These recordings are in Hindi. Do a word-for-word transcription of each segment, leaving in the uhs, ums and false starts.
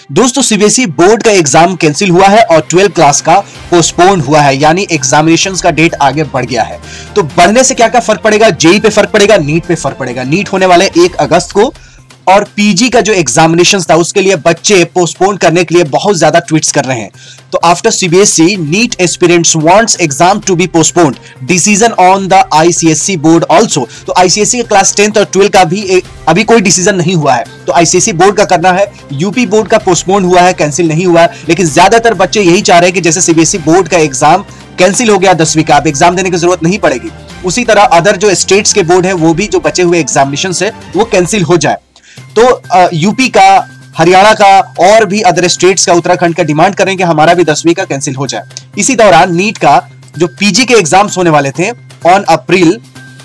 दोस्तों सीबीएसई बोर्ड का एग्जाम कैंसिल हुआ है और ट्वेल्थ क्लास का पोस्टपोन हुआ है, यानी एग्जामिनेशंस का डेट आगे बढ़ गया है। तो बढ़ने से क्या क्या फर्क पड़ेगा? जेई पे फर्क पड़ेगा, नीट पे फर्क पड़ेगा। नीट होने वाले एक अगस्त को, और पीजी का जो एग्जामिनेशन था उसके लिए बच्चे पोस्टपोन करने के लिए बहुत ज्यादा ट्वीट्स कर रहे हैं। तो after CBSE NEET aspirants wants exam to be postponed, decision on the ICSE board also. तो आईसीएसई के क्लास टेंथ और ट्वेल्थ का भी एक, अभी कोई डिसीजन नहीं हुआ है, तो आईसीएसई बोर्ड का करना है। यूपी बोर्ड का पोस्टपोन हुआ है, कैंसिल नहीं हुआ है, लेकिन ज्यादातर बच्चे यही चाह रहे हैं कि जैसे सीबीएसई बोर्ड का एग्जाम कैंसिल हो गया दसवीं का, अब एग्जाम देने की जरूरत नहीं पड़ेगी, उसी तरह अदर जो स्टेट्स के बोर्ड है वो भी जो बचे हुए एग्जामिनेशन है वो कैंसिल हो जाए। तो यूपी का, हरियाणा का और भी अदर स्टेट्स का, उत्तराखंड का डिमांड करें कि हमारा भी दसवीं का कैंसिल हो जाए। इसी दौरान नीट का जो पीजी के एग्जाम्स होने वाले थे ऑन अप्रैल,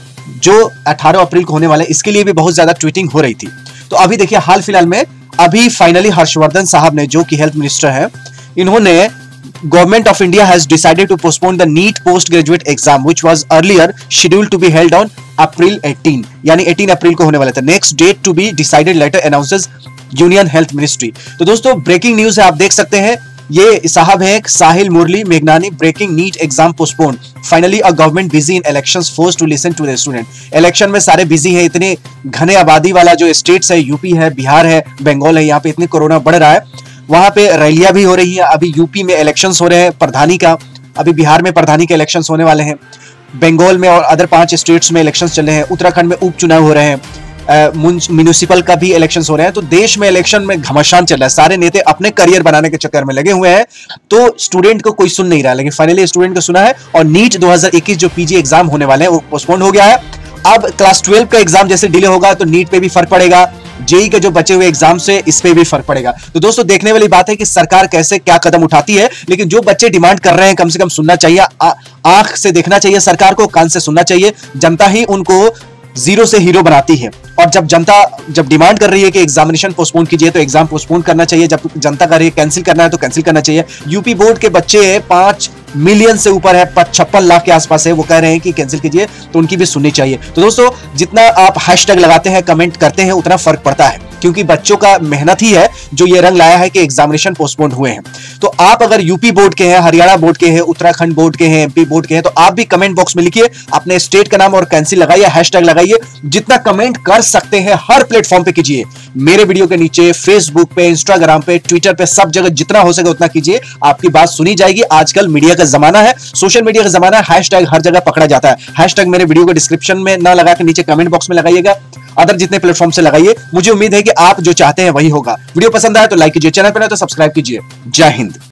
जो अठारह अप्रैल को होने वाले, इसके लिए भी बहुत ज्यादा ट्वीटिंग हो रही थी। तो अभी देखिए हाल फिलहाल में अभी फाइनली हर्षवर्धन साहब ने, जो कि हेल्थ मिनिस्टर है, इन्होंने Government of India has decided to postpone the NEET postgraduate exam which was earlier scheduled to be held on April eighteenth, यानी अठारह अप्रैल को होने वाला था। Next date to be decided later announces Union Health Ministry। तो दोस्तों ब्रेकिंग न्यूज है, आप देख सकते हैं, ये साहब है साहिल मुरली मेघनानी, breaking NEET exam postpone, finally a government busy in elections forced to listen to the student. Election में सारे बिजी है, इतने घने आबादी वाला जो स्टेट्स है, यूपी है, बिहार है, बंगाल है, यहाँ पे इतनी कोरोना बढ़ रहा है, वहां पे रैलियां भी हो रही है। अभी यूपी में इलेक्शंस हो रहे हैं प्रधानी का, अभी बिहार में प्रधानी के इलेक्शंस होने वाले हैं, बंगाल में और अदर पांच स्टेट्स में इलेक्शंस चल रहे हैं, उत्तराखंड में उपचुनाव हो रहे हैं, म्युनिसिपल का भी इलेक्शंस हो रहे हैं। तो देश में इलेक्शन में घमासान चल रहा है, सारे नेता अपने करियर बनाने के चक्कर में लगे हुए हैं, तो स्टूडेंट को कोई सुन नहीं रहा, लेकिन फाइनली स्टूडेंट को सुना है। और नीट दो हज़ार इक्कीस जो पीजी एग्जाम होने वाले हैं वो पोस्टपोन हो गया है। अब क्लास ट्वेल्व का एग्जाम जैसे डिले होगा तो नीट पे भी फर्क पड़ेगा, जेई के जो बचे हुए एग्जाम से इस पे भी फर्क पड़ेगा। तो दोस्तों देखने वाली बात है कि सरकार कैसे क्या कदम उठाती है, लेकिन जो बच्चे डिमांड कर रहे हैं कम से कम सुनना चाहिए, आंख से देखना चाहिए सरकार को, कान से सुनना चाहिए। जनता ही उनको जीरो से हीरो बनाती है, और जब जनता जब डिमांड कर रही है कि एग्जामिनेशन पोस्टपोन कीजिए तो एग्जाम पोस्टपोन करना चाहिए, जब जनता कर रही है कैंसिल करना है तो कैंसिल करना चाहिए। यूपी बोर्ड के बच्चे पांच मिलियन से ऊपर है, छप्पन लाख के आसपास है, वो कह रहे हैं कि कैंसिल कीजिए, तो उनकी भी सुननी चाहिए। तो दोस्तों जितना आप हैशटैग लगाते हैं, कमेंट करते हैं, उतना फर्क पड़ता है, क्योंकि बच्चों का मेहनत ही है जो ये रंग लाया है कि एग्जामिनेशन पोस्टपोन हुए हैं। तो आप अगर यूपी बोर्ड के हैं, हरियाणा बोर्ड के हैं, उत्तराखंड बोर्ड के हैं, एमपी बोर्ड के हैं, तो आप भी कमेंट बॉक्स में लिखिए अपने स्टेट का नाम और कैंसिल लगाइए, हैशटैग लगाइए। जितना कमेंट कर सकते हैं हर प्लेटफॉर्म पे कीजिए, मेरे वीडियो के नीचे, फेसबुक पे, इंस्टाग्राम पे, ट्विटर पे, सब जगह जितना हो सके उतना कीजिए, आपकी बात सुनी जाएगी। आजकल मीडिया का जमाना है, सोशल मीडिया का जमाना है, हैशटैग हर जगह पकड़ा जाता है। हैशटैग मेरे वीडियो को डिस्क्रिप्शन में ना लगा के नीचे कमेंट बॉक्स में लगाइएगा, अदर जितने प्लेटफॉर्म से लगाइए। मुझे उम्मीद है कि आप जो चाहते हैं वही होगा। वीडियो पसंद आया तो लाइक कीजिए, चैनल पर ना तो सब्सक्राइब कीजिए। जय हिंद।